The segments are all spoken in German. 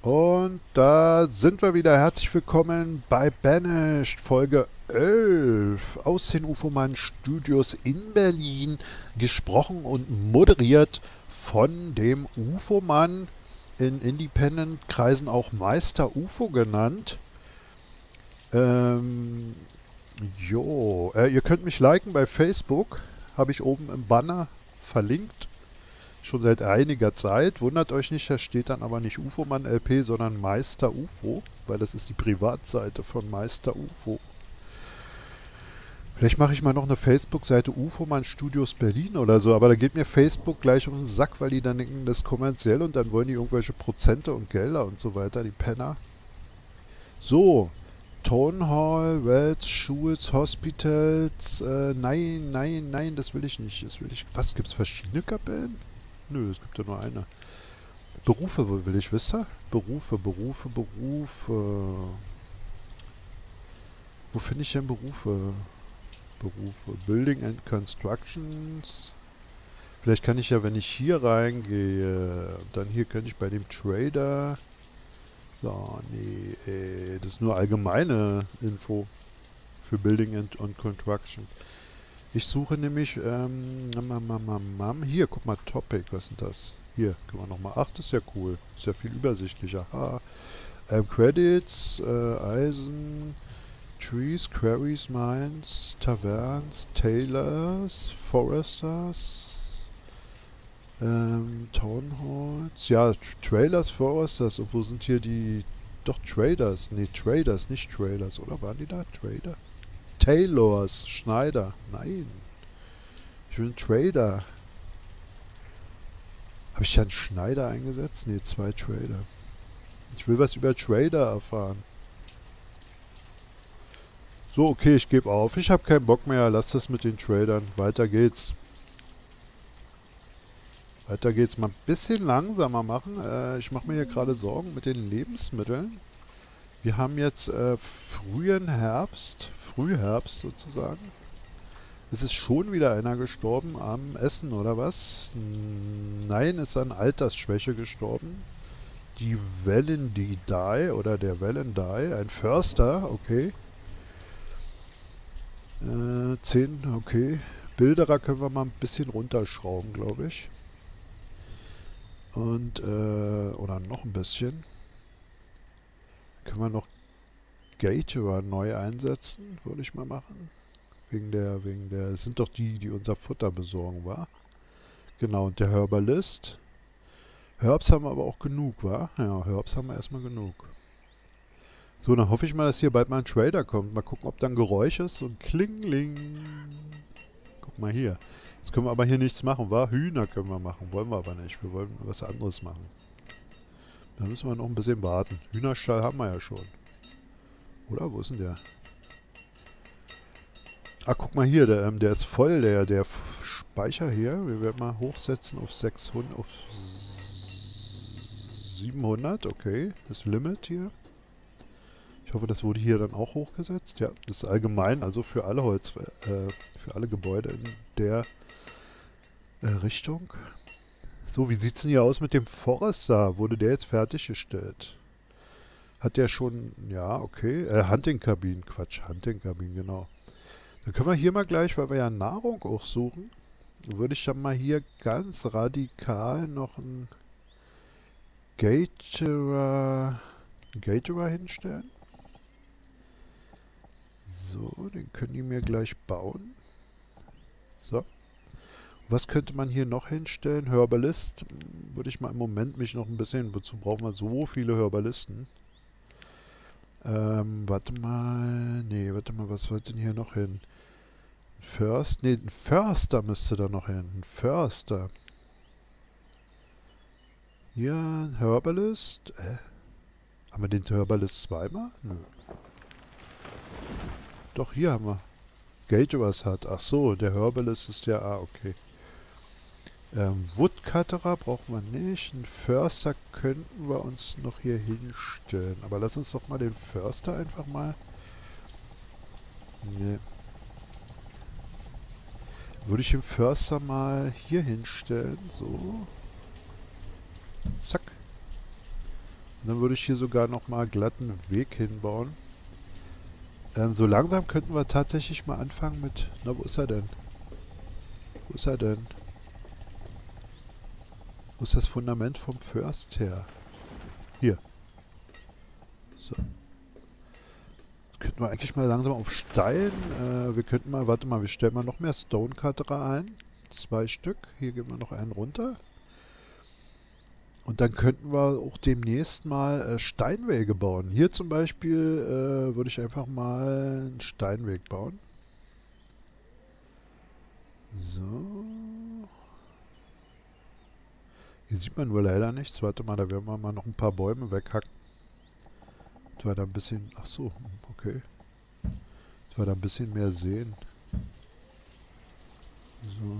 Und da sind wir wieder. Herzlich willkommen bei Banished, Folge 11 aus den UFOMAN Studios in Berlin. Gesprochen und moderiert von dem UFOMAN, in Independent-Kreisen auch Meister UFO genannt. Ähm, ihr könnt mich liken bei Facebook. Habe ich oben im Banner verlinkt. Schon seit einiger Zeit. Wundert euch nicht, da steht dann aber nicht UFOMAN LP, sondern Meister UFO, weil das ist die Privatseite von Meister UFO. Vielleicht mache ich mal noch eine Facebook-Seite UFOMAN Studios Berlin oder so, aber da geht mir Facebook gleich um den Sack, weil die dann denken, das ist kommerziell und dann wollen die irgendwelche Prozente und Gelder und so weiter, die Penner. So, Town Hall, Wells, Schools, Hospitals, nein, nein, nein, das will ich nicht. Das will ich. Was, gibt's verschiedene Kapellen? Nö, es gibt ja nur eine. Berufe will ich wissen. Berufe. Wo finde ich denn Berufe. Building and Constructions. Vielleicht kann ich ja, wenn ich hier reingehe, dann hier könnte ich bei dem Trader. So, nee, das ist nur allgemeine Info für Building and Construction. Ich suche nämlich, hier, guck mal, Topic, was ist denn das? Hier, können wir nochmal, ach, das ist ja cool, ist ja viel übersichtlicher. Credits, Eisen, Trees, Quarries, Mines, Taverns, Tailors, Foresters, Town Halls, ja, Trailers, Foresters, und wo sind hier die, doch Traders, nee, Traders, nicht Trailers, oder waren die da, Trader? Tailors, Schneider, nein, ich will einen Trader. Habe ich ja einen Schneider eingesetzt? Ne, 2 Trader. Ich will was über Trader erfahren. So, okay, ich gebe auf. Ich habe keinen Bock mehr. Lass das mit den Tradern. Weiter geht's. Weiter geht's. Mal ein bisschen langsamer machen. Ich mache mir hier gerade Sorgen mit den Lebensmitteln. Wir haben jetzt Frühherbst sozusagen. Es ist schon wieder einer gestorben am Essen, oder was? Nein, ist an Altersschwäche gestorben. Die Wellendie oder der Wellendie, ein Förster, okay. 10, okay. Bilderer können wir mal ein bisschen runterschrauben, glaube ich. Und, oder noch ein bisschen. Können wir noch Gaterer neu einsetzen, würde ich mal machen. Es sind doch die unser Futter besorgen, war. Genau, und der Herbalist. Herbs haben wir aber auch genug, wa? Ja, Herbs haben wir erstmal genug. So, dann hoffe ich mal, dass hier bald mal ein Trader kommt. Mal gucken, ob da ein Geräusch ist. Und Klingling. Guck mal hier. Jetzt können wir aber hier nichts machen, wa? Hühner können wir machen. Wollen wir aber nicht. Wir wollen was anderes machen. Da müssen wir noch ein bisschen warten. Hühnerstall haben wir ja schon. Oder? Wo ist denn der? Ah, guck mal hier. Der ist voll, der Speicher hier. Wir werden mal hochsetzen auf 600, auf 700. Okay, das Limit hier. Ich hoffe, das wurde hier dann auch hochgesetzt. Ja, das ist allgemein, also für alle für alle Gebäude in der Richtung. So, wie sieht's denn hier aus mit dem Forester? Wurde der jetzt fertiggestellt? Hat der schon, ja, okay. Hunting-Kabinen, Quatsch, Hunting-Kabinen, genau. Dann können wir hier mal gleich, weil wir ja Nahrung auch suchen, würde ich dann mal hier ganz radikal noch einen Gaterer hinstellen. So, den können die mir gleich bauen. So. Was könnte man hier noch hinstellen? Herbalist. Würde ich mal im Moment mich noch ein bisschen... Wozu brauchen wir so viele Herbalisten? Warte mal. Nee, warte mal, was sollte denn hier noch hin? Ein Förster müsste da noch hin. Ein Förster. Ja, ein Herbalist. Haben wir den Herbalist zweimal? Nö. Doch, hier haben wir. Gatewers hat. Ach so, der Herbalist ist ja... Ah, okay. Woodcutterer brauchen wir nicht. Einen Förster könnten wir uns noch hier hinstellen. Aber lass uns doch mal den Förster einfach mal... Nee. Würde ich den Förster mal hier hinstellen. So. Zack. Und dann würde ich hier sogar nochmal glatten Weg hinbauen. So langsam könnten wir tatsächlich mal anfangen mit... Na, wo ist er denn? Wo ist er denn? Wo ist das Fundament vom First her? Hier. So. Könnten wir eigentlich mal langsam auf Stein. Wir könnten mal... Warte mal, wir stellen mal noch mehr Stonecutter ein. 2 Stück. Hier geben wir noch einen runter. Und dann könnten wir auch demnächst mal Steinwege bauen. Hier zum Beispiel würde ich einfach mal einen Steinweg bauen. So. Hier sieht man nur leider nichts. Warte mal, da werden wir mal noch ein paar Bäume weghacken. Das war da ein bisschen... Ach so, okay. Das war da ein bisschen mehr sehen. So.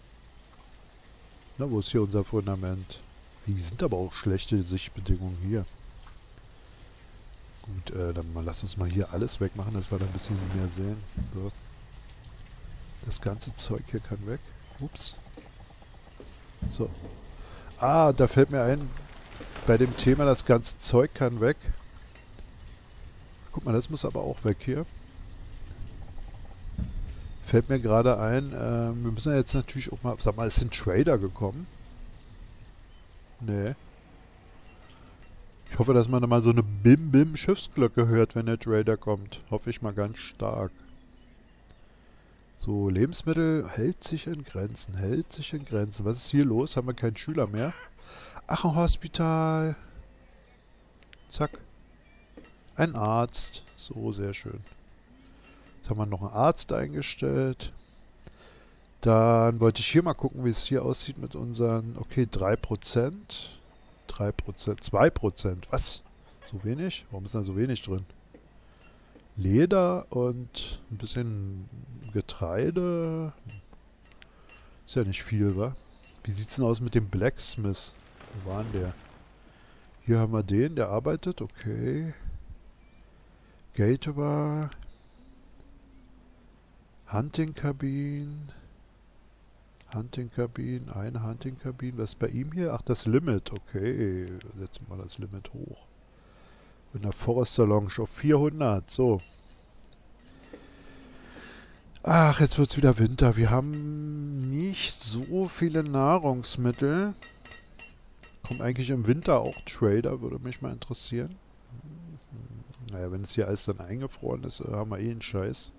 Na, wo ist hier unser Fundament? Die sind aber auch schlechte Sichtbedingungen hier. Gut, dann mal, lass uns mal hier alles wegmachen, dass wir da ein bisschen mehr sehen. So. Das ganze Zeug hier kann weg. Ups. So. Ah, da fällt mir ein, bei dem Thema, das ganze Zeug kann weg. Guck mal, das muss aber auch weg hier. Fällt mir gerade ein, wir müssen ja jetzt natürlich auch mal, sag mal, ist ein Trader gekommen? Nee. Ich hoffe, dass man da mal so eine Bim-Bim-Schiffsglocke hört, wenn der Trader kommt. Hoffe ich mal ganz stark. So, Lebensmittel hält sich in Grenzen, hält sich in Grenzen. Was ist hier los? Haben wir keinen Schüler mehr? Ach, ein Hospital. Zack. Ein Arzt. So, sehr schön. Jetzt haben wir noch einen Arzt eingestellt. Dann wollte ich hier mal gucken, wie es hier aussieht mit unseren... Okay, 3%. 3%. 2%. Was? So wenig? Warum ist da so wenig drin? Leder und ein bisschen Getreide. Ist ja nicht viel, wa? Wie sieht's denn aus mit dem Blacksmith? Wo war denn der? Hier haben wir den, der arbeitet. Okay. Gateway. Hunting-Kabin. Hunting-Kabin. Eine Hunting-Kabin. Was ist bei ihm hier? Ach, das Limit. Okay. Setzen wir mal das Limit hoch. In der Forester Lounge auf 400. So. Ach, jetzt wird es wieder Winter. Wir haben nicht so viele Nahrungsmittel. Kommt eigentlich im Winter auch Trader, würde mich mal interessieren. Naja, wenn es hier alles dann eingefroren ist, haben wir eh einen Scheiß.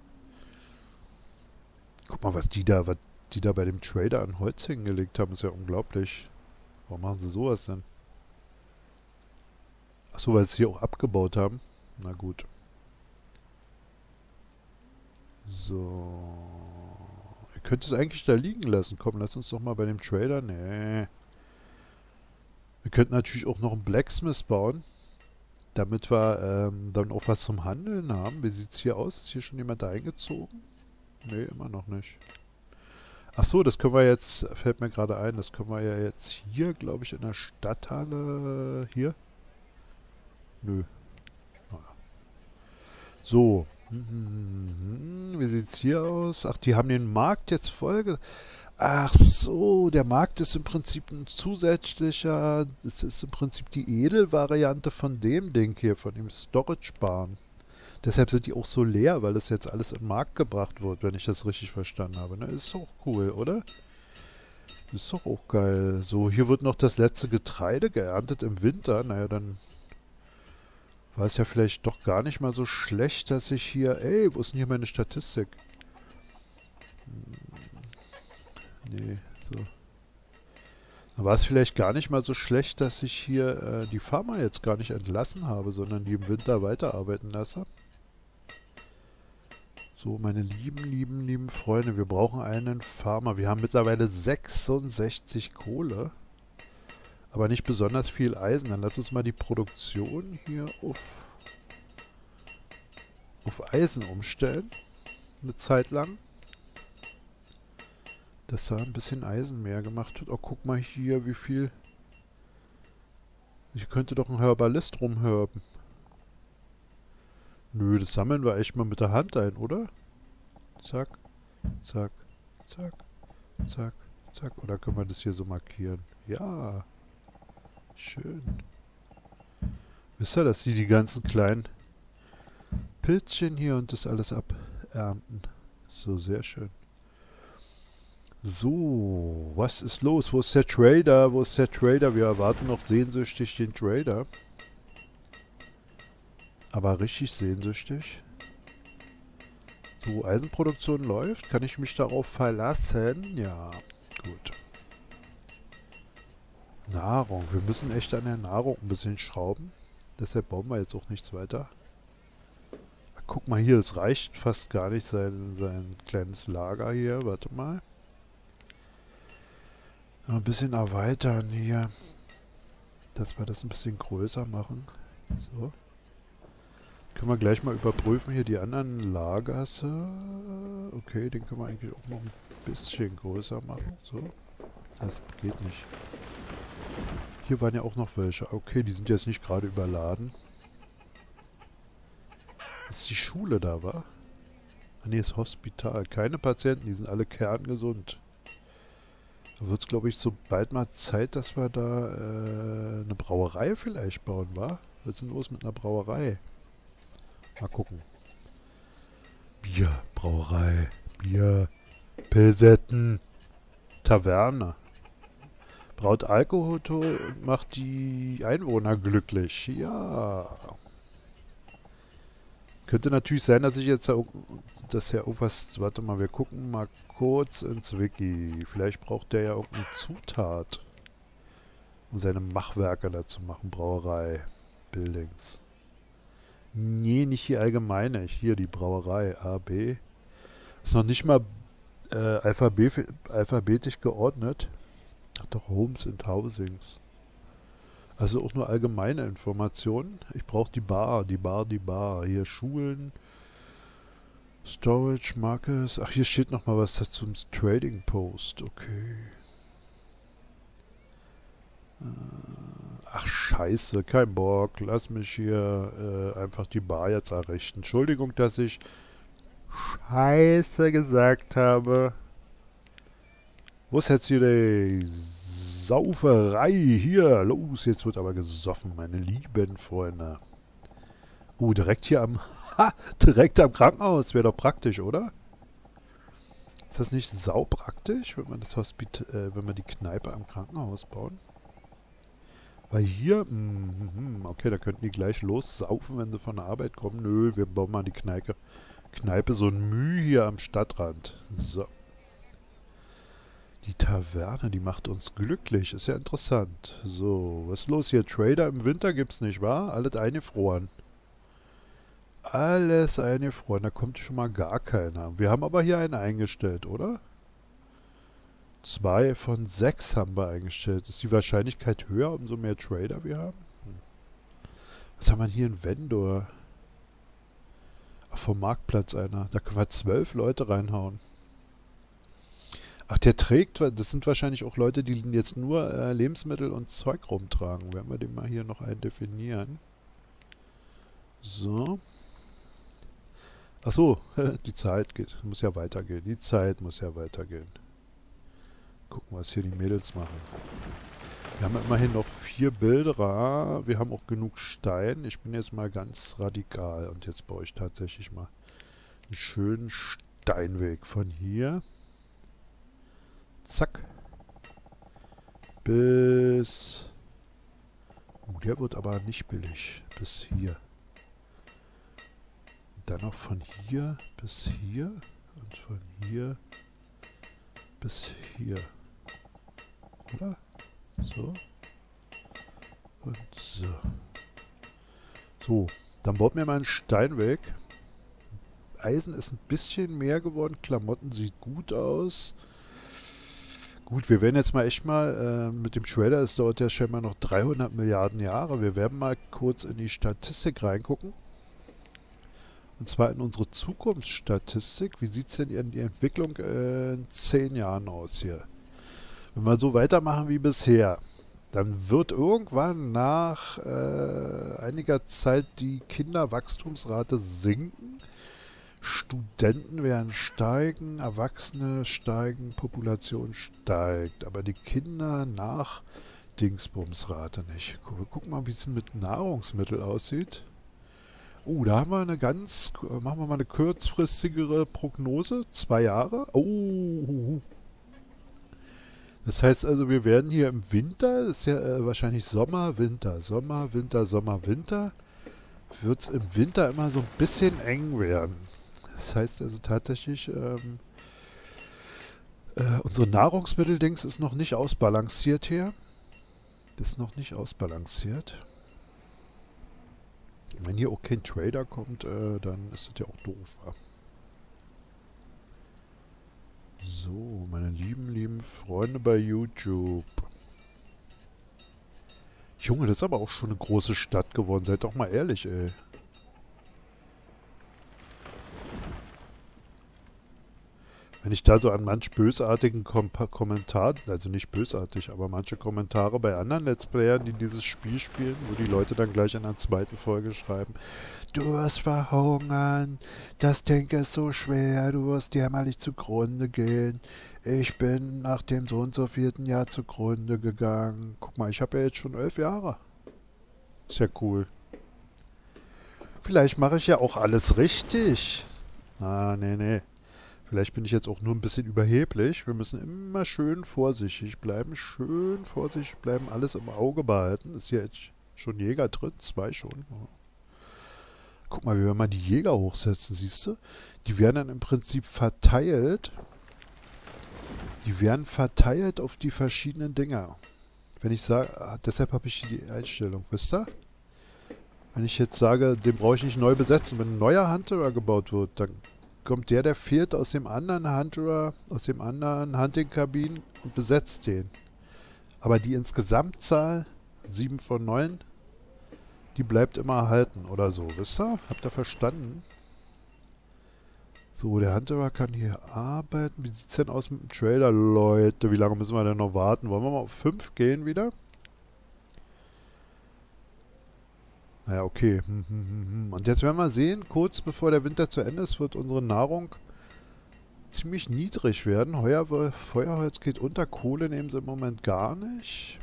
Guck mal, was die da bei dem Trader an Holz hingelegt haben, ist ja unglaublich. Warum machen sie sowas denn? Achso, weil sie es hier auch abgebaut haben. Na gut. So. Ihr könnt es eigentlich da liegen lassen. Komm, lass uns doch mal bei dem Trader. Nee. Wir könnten natürlich auch noch einen Blacksmith bauen. Damit wir dann auch was zum Handeln haben. Wie sieht es hier aus? Ist hier schon jemand eingezogen? Nee, immer noch nicht. Ach so, das können wir jetzt, fällt mir gerade ein, das können wir ja jetzt hier, glaube ich, in der Stadthalle, hier. Nö. Naja. So. Wie sieht's hier aus? Ach, die haben den Markt jetzt voll. Ach so, der Markt ist im Prinzip ein zusätzlicher, es ist im Prinzip die Edelvariante von dem Ding hier, von dem Storage-Bahn. Deshalb sind die auch so leer, weil das jetzt alles in den Markt gebracht wird, wenn ich das richtig verstanden habe. Ne? Ist doch cool, oder? Ist doch auch geil. So, hier wird noch das letzte Getreide geerntet im Winter. Naja, dann war es ja vielleicht doch gar nicht mal so schlecht, dass ich hier... Ey, wo ist denn hier meine Statistik? Nee, so. Dann war es vielleicht gar nicht mal so schlecht, dass ich hier die Farmer jetzt gar nicht entlassen habe, sondern die im Winter weiterarbeiten lasse. So, meine lieben Freunde, wir brauchen einen Farmer. Wir haben mittlerweile 66 Kohle, aber nicht besonders viel Eisen. Dann lass uns mal die Produktion hier auf Eisen umstellen. Eine Zeit lang. Dass da ein bisschen Eisen mehr gemacht wird. Oh, guck mal hier, wie viel... Hier könnte doch ein Herbalist rumherben. Nö, das sammeln wir echt mal mit der Hand ein, oder? Zack, zack, zack, zack, zack. Oder können wir das hier so markieren? Ja, schön. Wisst ihr, dass die ganzen kleinen Pilzchen hier und das alles abernten? So, sehr schön. So, was ist los? Wo ist der Trader? Wo ist der Trader? Wir erwarten noch sehnsüchtig den Trader. Aber richtig sehnsüchtig. So, Eisenproduktion läuft. Kann ich mich darauf verlassen? Ja, gut. Nahrung. Wir müssen echt an der Nahrung ein bisschen schrauben. Deshalb bauen wir jetzt auch nichts weiter. Guck mal hier, es reicht fast gar nicht, sein kleines Lager hier. Warte mal. Ein bisschen erweitern hier. Dass wir das ein bisschen größer machen. So. Können wir gleich mal überprüfen hier die anderen Lagerse. Okay, den können wir eigentlich auch noch ein bisschen größer machen. So. Das geht nicht. Hier waren ja auch noch welche. Okay, die sind jetzt nicht gerade überladen. Ist die Schule da, wa? Ah ne, ist Hospital. Keine Patienten, die sind alle kerngesund. Da wird es, glaube ich, so bald mal Zeit, dass wir da eine Brauerei vielleicht bauen, wa? Was ist denn los mit einer Brauerei? Mal gucken. Bier, Brauerei, Bier, Pilsetten, Taverne. Braut Alkohol und macht die Einwohner glücklich. Ja. Könnte natürlich sein, dass ich jetzt dass ja irgendwas. Warte mal, wir gucken mal kurz ins Wiki. Vielleicht braucht der ja irgendeine Zutat, um seine Machwerke da zu machen. Brauerei, Buildings. Nee, nicht hier allgemeine. Hier die Brauerei. A, B. Ist noch nicht mal alphabetisch geordnet. Ach doch, Homes and Housings. Also auch nur allgemeine Informationen. Ich brauche die Bar, die Bar, die Bar. Hier Schulen, Storage, Markets. Ach, hier steht noch mal was zum Trading Post. Okay. Ach, scheiße, kein Bock. Lass mich hier einfach die Bar jetzt errichten. Entschuldigung, dass ich Scheiße gesagt habe. Wo ist jetzt hier die Sauferei? Hier, los, jetzt wird aber gesoffen, meine lieben Freunde. Oh, direkt hier direkt am Krankenhaus. Wäre doch praktisch, oder? Ist das nicht saupraktisch, wenn man wenn wir die Kneipe am Krankenhaus bauen? Weil hier, okay, da könnten die gleich lossaufen, wenn sie von der Arbeit kommen. Nö, wir bauen mal die Kneipe so ein Mühe hier am Stadtrand. So. Die Taverne, die macht uns glücklich. Ist ja interessant. So, was ist los hier? Trader im Winter gibt's nicht, wahr? Alles eingefroren. Alles eingefroren. Da kommt schon mal gar keiner. Wir haben aber hier einen eingestellt, oder? 2 von 6 haben wir eingestellt. Ist die Wahrscheinlichkeit höher, umso mehr Trader wir haben? Was haben wir hier? Ein Vendor. Ach, vom Marktplatz einer. Da können wir 12 Leute reinhauen. Ach, der trägt, das sind wahrscheinlich auch Leute, die jetzt nur Lebensmittel und Zeug rumtragen. Werden wir den mal hier noch definieren. So. Ach so, die Zeit muss ja weitergehen. Die Zeit muss ja weitergehen. Gucken, was hier die Mädels machen. Wir haben immerhin noch 4 Bilder. Wir haben auch genug Stein. Ich bin jetzt mal ganz radikal. Und jetzt baue ich tatsächlich mal einen schönen Steinweg von hier. Zack. Bis... Oh, der wird aber nicht billig. Bis hier. Und dann noch von hier bis hier. Und von hier bis hier. Oder? So. Und so. So. Dann baut mir mal einen Steinweg. Eisen ist ein bisschen mehr geworden. Klamotten sieht gut aus. Gut, wir werden jetzt mal echt mal mit dem Shredder, es dauert ja scheinbar noch 300 Milliarden Jahre. Wir werden mal kurz in die Statistik reingucken. Und zwar in unsere Zukunftsstatistik. Wie sieht es denn in die Entwicklung in 10 Jahren aus hier? Wenn wir so weitermachen wie bisher, dann wird irgendwann nach einiger Zeit die Kinderwachstumsrate sinken. Studenten werden steigen, Erwachsene steigen, Population steigt. Aber die Kinder nach Dingsbumsrate nicht. Guck mal, wie es mit Nahrungsmitteln aussieht. Da haben wir eine machen wir mal eine kurzfristigere Prognose. 2 Jahre. Das heißt also, wir werden hier im Winter, das ist ja wahrscheinlich Sommer, Winter, Sommer, Winter, Sommer, Winter, wird es im Winter immer so ein bisschen eng werden. Das heißt also tatsächlich, unsere Nahrungsmitteldings ist noch nicht ausbalanciert hier. Das ist noch nicht ausbalanciert. Wenn hier auch kein Trader kommt, dann ist das ja auch doof. Wa? So, meine lieben Freunde bei YouTube. Junge, das ist aber auch schon eine große Stadt geworden. Seid doch mal ehrlich, ey. Wenn ich da so an manch bösartigen Kommentaren, also nicht bösartig, aber manche Kommentare bei anderen Let's Playern, die dieses Spiel spielen, wo die Leute dann gleich in der zweiten Folge schreiben, du wirst verhungern, das Ding ist so schwer, du wirst jämmerlich zugrunde gehen. Ich bin nach dem so und so 4. Jahr zugrunde gegangen. Guck mal, ich habe ja jetzt schon 11 Jahre. Ist ja cool. Vielleicht mache ich ja auch alles richtig. Nee. Vielleicht bin ich jetzt auch nur ein bisschen überheblich. Wir müssen immer schön vorsichtig bleiben, alles im Auge behalten. Ist hier jetzt schon Jäger drin? 2 schon. Guck mal, wie wir mal die Jäger hochsetzen, siehst du? Die werden dann im Prinzip verteilt. Die werden verteilt auf die verschiedenen Dinger. Wenn ich sage, deshalb habe ich die Einstellung, wisst ihr? Wenn ich jetzt sage, den brauche ich nicht neu besetzen, wenn ein neuer Hunter gebaut wird, dann kommt der fehlt aus dem anderen Hunter, aus dem anderen Hunting-Kabin und besetzt den. Aber die Insgesamtzahl, 7 von 9, die bleibt immer erhalten oder so, wisst ihr? Habt ihr verstanden? So, der Hunter kann hier arbeiten. Wie sieht es denn aus mit dem Trader, Leute? Wie lange müssen wir denn noch warten? Wollen wir mal auf 5 gehen wieder? Naja, okay. Und jetzt werden wir sehen, kurz bevor der Winter zu Ende ist, wird unsere Nahrung ziemlich niedrig werden. Feuerholz geht unter, Kohle nehmen sie im Moment gar nicht.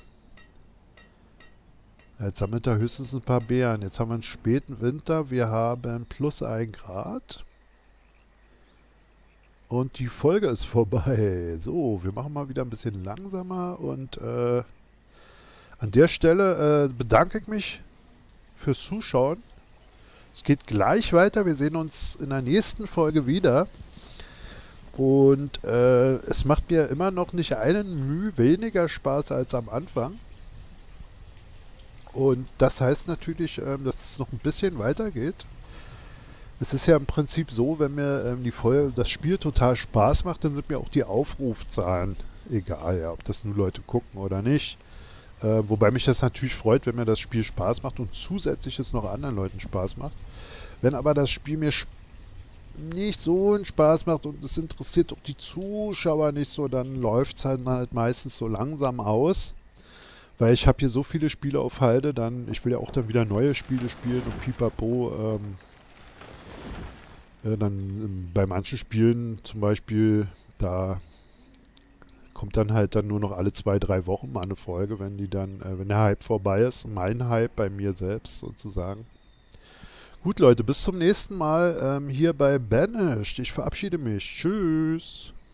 Jetzt sammelt er höchstens ein paar Beeren. Jetzt haben wir einen späten Winter. Wir haben plus 1 Grad. Und die Folge ist vorbei. So, wir machen mal wieder ein bisschen langsamer. Und an der Stelle bedanke ich mich fürs Zuschauen. Es geht gleich weiter. Wir sehen uns in der nächsten Folge wieder. Und es macht mir immer noch nicht einen Mühe weniger Spaß als am Anfang. Und das heißt natürlich, dass es noch ein bisschen weitergeht. Es ist ja im Prinzip so, wenn mir das Spiel total Spaß macht, dann sind mir auch die Aufrufzahlen egal, ja, ob das nur Leute gucken oder nicht. Wobei mich das natürlich freut, wenn mir das Spiel Spaß macht und zusätzlich es noch anderen Leuten Spaß macht. Wenn aber das Spiel mir nicht so einen Spaß macht und es interessiert auch die Zuschauer nicht so, dann läuft es halt meistens so langsam aus. Weil ich habe hier so viele Spiele auf Halde, ich will ja auch dann wieder neue Spiele spielen und pipapo. Dann bei manchen Spielen zum Beispiel, da kommt dann halt dann nur noch alle 2, 3 Wochen mal eine Folge, wenn der Hype vorbei ist. Mein Hype bei mir selbst sozusagen. Gut, Leute, bis zum nächsten Mal hier bei Banished. Ich verabschiede mich. Tschüss.